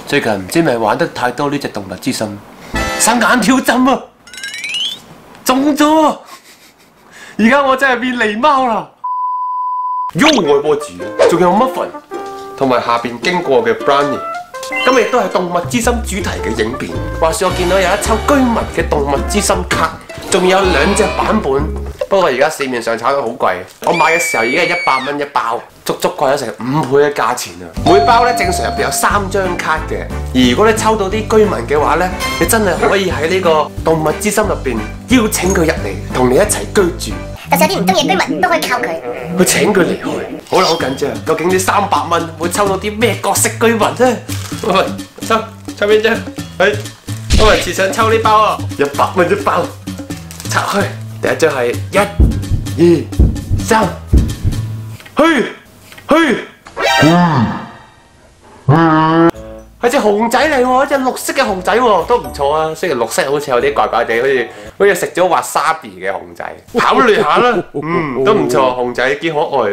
最近唔知咪玩得太多呢隻動物之心，生眼跳針啊，中咗！而家我真係變狸貓啦！喲，愛波子，仲有 Muffin， 同埋下邊經過嘅 Brownie。今日亦都係動物之心主題嘅影片。話說我見到有一抽居民嘅動物之心卡，仲有2隻版本。不過而家市面上炒得好貴，我買嘅時候已經係100蚊一包，足足貴咗成5倍嘅價錢啊！每包咧正常入邊有3張卡嘅，而如果你抽到啲居民嘅話咧，你真係可以喺呢個動物之心入邊邀請佢入嚟同你一齊居住。 就算有啲唔中意嘅居民都可以靠佢， 去請佢離開。好啦，好緊張，究竟呢300蚊會抽到啲咩角色居民咧？喂，抽邊張？我係似想抽呢包啊！100蚊一包，拆開。第一張係1、2、3，去，係隻熊仔嚟喎，一隻綠色嘅熊仔喎，都唔錯啊。雖然綠色好似有啲怪怪地，好似食咗wasabi嘅熊仔，考慮下啦。都唔錯，熊仔幾可愛。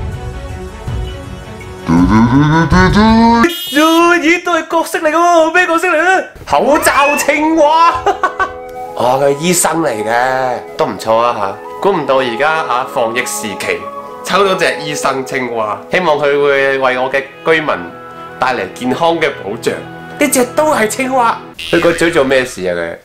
咦，都係角色嚟嘅喎，咩角色嚟咧？口罩青蛙。哦，佢係醫生嚟嘅，都唔錯啊嚇！估唔到而家防疫時期抽到隻醫生青蛙，希望佢會為我嘅居民帶嚟健康嘅保障。呢隻都係青蛙，佢個嘴做咩事啊佢？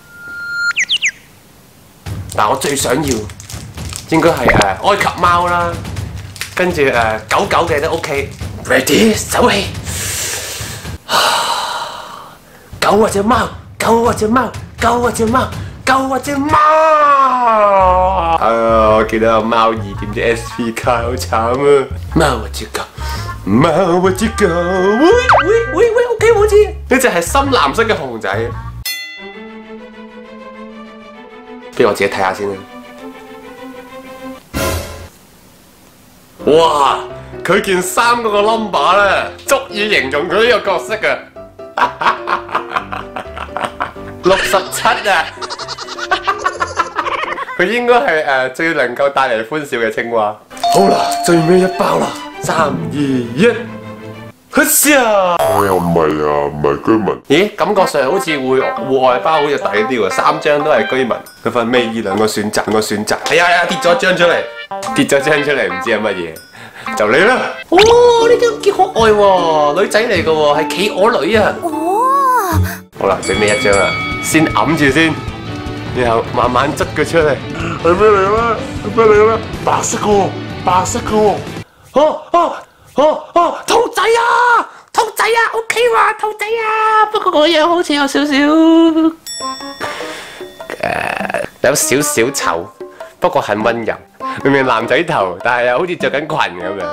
但我最想要應該係埃及貓啦，跟住狗狗嘅都 OK。Ready， 手氣。狗或者貓，狗或者貓。救啊隻貓！救啊隻貓！我見到有貓兒點知 SP 卡好慘啊！貓啊隻狗，貓啊隻狗，喂 ，OK 好似呢隻係深藍色嘅熊仔，不如我自己睇下先啦。哇！佢件衫嗰個 number 咧，足以形容佢呢個角色啊！67啊！佢應該係最能夠帶嚟歡笑嘅青蛙。好啦，最尾一包啦，3、2、1，開始啊！我又唔係啊，唔係居民。咦，感覺上好似戶外包好似抵啲喎，3張都係居民。佢份尾2兩個選擇，哎呀，跌咗張出嚟，唔知係乜嘢，就你啦。哦，呢張幾可愛喎，女仔嚟嘅喎，係企鵝女啊。哦。好啦，最尾一張啦。先揞住先，然後慢慢執佢出嚟。係咩嚟啦？白色嘅喎。兔仔啊，OK 嘛，兔仔啊。不過個樣好似有少少醜，不過很溫柔。明明男仔頭，但係又好似着緊裙咁樣。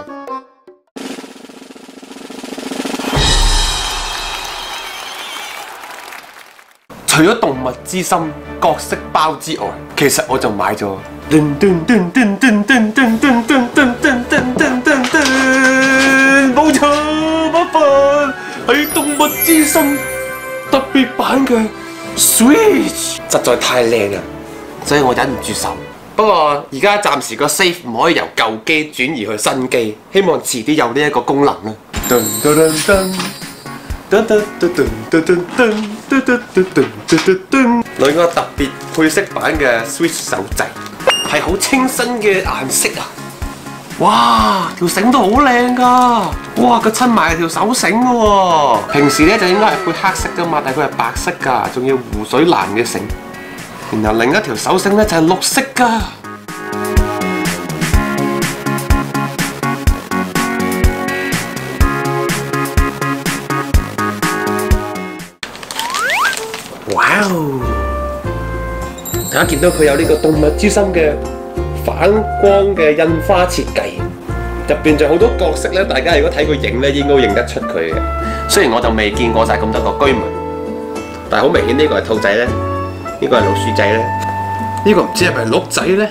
除咗動物之心角色包之外，其實我就買咗冇錯，Muffin係動物之心特別版嘅 Switch， 實在太靚啦，所以我忍唔住手。不過而家暫時個 save 唔可以由舊機轉移去新機，希望遲啲有呢一個功能啦。兩個特別配色版嘅 Switch 手掣，係好清新嘅顏色啊！哇，條繩都好靚㗎！哇，佢襯埋條手繩㗎喎。平時咧就應該係配黑色㗎嘛，但係佢係白色㗎，仲要湖水藍嘅繩。然後另一條手繩咧就係綠色㗎。哇哦！大家見到佢有呢個動物之心嘅反光嘅印花設計，入邊仲有好多角色咧。大家如果睇佢影咧，應該認得出佢嘅。雖然我就未見過晒咁多個居民，但係好明顯呢個係兔仔咧，呢個係老鼠仔咧，呢個唔知係咪鹿仔咧。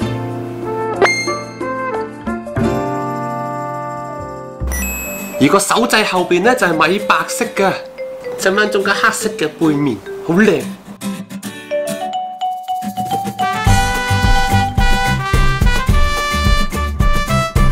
而個手掣後邊咧就係米白色嘅，襯翻中間黑色嘅背面，好靚。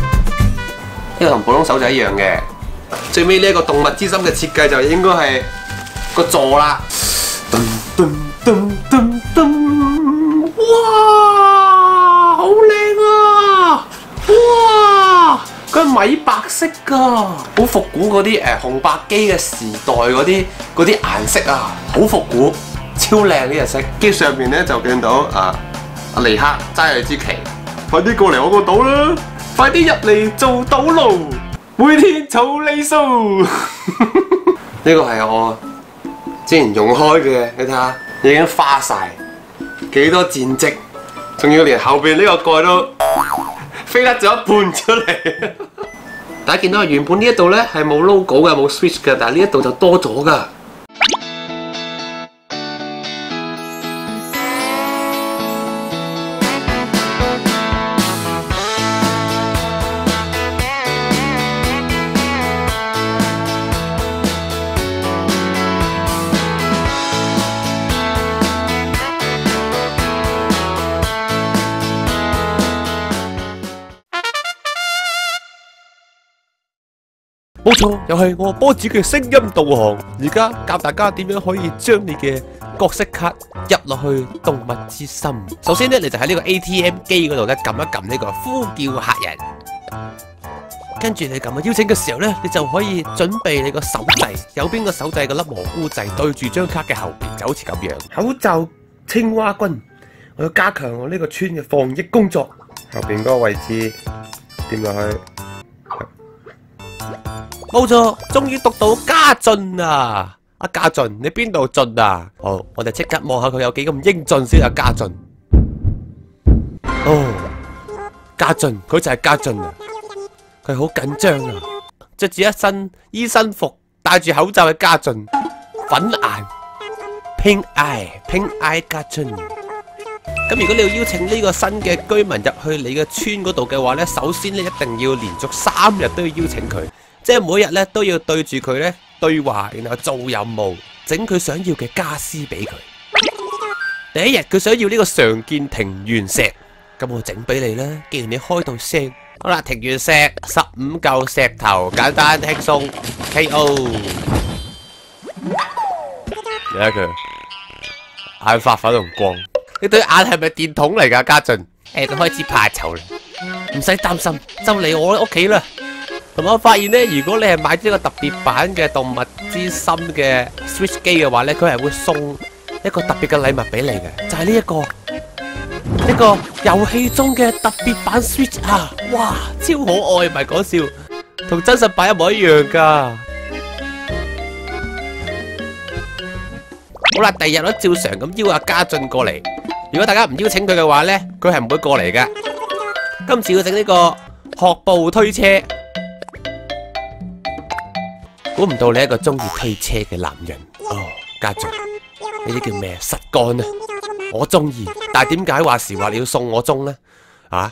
呢個同普通手掣一樣嘅。最尾呢一個動物之心嘅設計就應該係個座啦。噔噔噔噔噔，哇，好靚啊！哇，佢係米白色㗎，好復古嗰啲紅白機嘅時代嗰啲顏色啊，好復古，超靚呢隻色。機上面咧就見到阿尼克揸住支旗，快啲過嚟我個島啦！快啲入嚟做島奴，每天儲利數。呢個係我之前用開嘅，你睇下已經花晒，幾多戰績，仲要連後邊呢個蓋都飛甩咗一半出嚟。大家見到原本呢一度咧係冇 logo 嘅，冇 switch 嘅，但係呢一度就多咗㗎。冇錯，又係我波子嘅聲音導航。而家教大家點樣可以將你嘅角色卡入落去動物之心。首先咧，你就喺呢個 ATM 機嗰度咧撳一撳呢個呼叫客人，跟住你撳個邀請嘅時候咧，你就可以準備你個手掣，右邊個手掣個粒蘑菇掣對住張卡嘅後邊，就好似咁樣。口罩青蛙君，我要加強我呢個村嘅防疫工作。後邊嗰個位置點落去？冇錯，終於讀到家俊啊！阿家俊，你邊度進啊？好，我哋即刻望下佢有幾咁英俊先啊！家俊，哦，家俊，佢就係家俊啊！佢好緊張啊，着住一身醫生服，戴住口罩嘅家俊，粉顏 ，pink eye 家俊。咁如果你要邀請呢個新嘅居民入去你嘅村嗰度嘅話呢，首先你一定要連續3日都要邀請佢。即係每日咧都要對住佢咧對話，然後做任務，整佢想要嘅家私俾佢。第一日佢想要呢個常見庭園石，咁我整俾你啦。既然你開到聲，好啦，庭園石15嚿石頭，簡單輕鬆 KO。睇下佢眼發粉紅光，你對眼係咪電筒嚟㗎？家俊，佢開始怕醜啦，唔使擔心，就嚟我屋企啦。同埋我發現咧，如果你係買呢個特別版嘅動物之心嘅 Switch 機嘅話咧，佢係會送一個特別嘅禮物俾你嘅，就係呢個遊戲中嘅特別版 Switch 啊！哇，超可愛，唔係講笑，同真實版一模一樣噶。好啦，第二日我照常咁邀阿家俊過嚟。如果大家唔邀請佢嘅話咧，佢係唔會過嚟嘅。今次要整呢個學步推車。估唔到你係一個中意推車嘅男人哦，家俊，呢啲叫咩？實幹啊！我中意，但係點解話時話你要送我鐘呢？啊！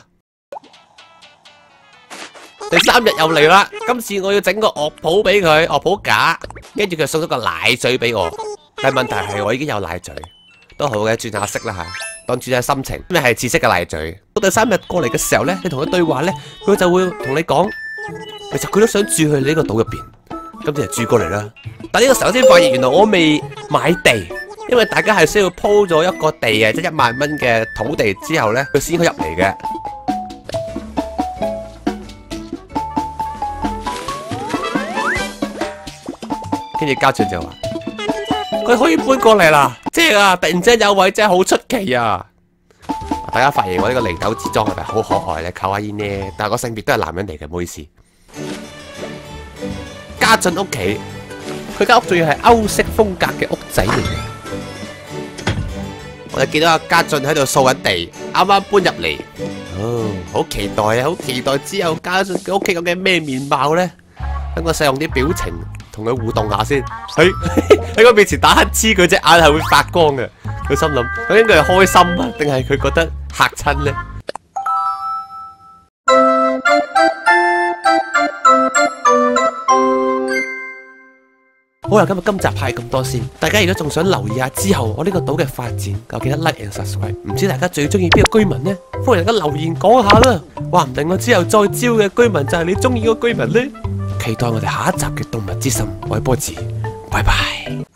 第3日又嚟啦，今次我要整個樂譜俾佢，樂譜架，跟住佢送咗個奶嘴俾我。但係問題係我已經有奶嘴，都好嘅，轉下色啦吓，當轉下心情。咩係紫色嘅奶嘴？到第3日過嚟嘅時候呢，你同佢對話呢，佢就會同你講，其實佢都想住去呢個島入邊。今次就住過嚟啦，但呢個時候先發現原來我未買地，因為大家係需要鋪咗一個地嘅，即係1萬蚊嘅土地之後呢，佢先可以入嚟嘅。跟住家俊就話：佢可以搬過嚟啦，正啊！突然之間有位真係好出奇啊！大家發現我呢個離島之裝係咪好可愛呢？卡哇伊呢？但係個性別都係男人嚟嘅，唔好意思。家俊屋企，佢間屋仲要係歐式風格嘅屋仔嚟嘅。我哋見到阿家俊喺度掃緊地，啱啱搬入嚟。哦，好期待啊！好期待之後家俊嘅屋企究竟咩面貌呢？等我使用啲表情同佢互動下先。喺我面前打乞嗤，佢隻眼係會發光嘅。佢心諗，究竟佢係開心啊，定係佢覺得嚇親呢？好啦，今集係咁多先。大家如果仲想留意下之後我呢個島嘅發展，就記得 like and subscribe。唔知大家最中意邊個居民呢？歡迎大家留言講下啦。話唔定我之後再招嘅居民就係你中意個居民呢。期待我哋下一集嘅動物之心，我係波子，拜拜。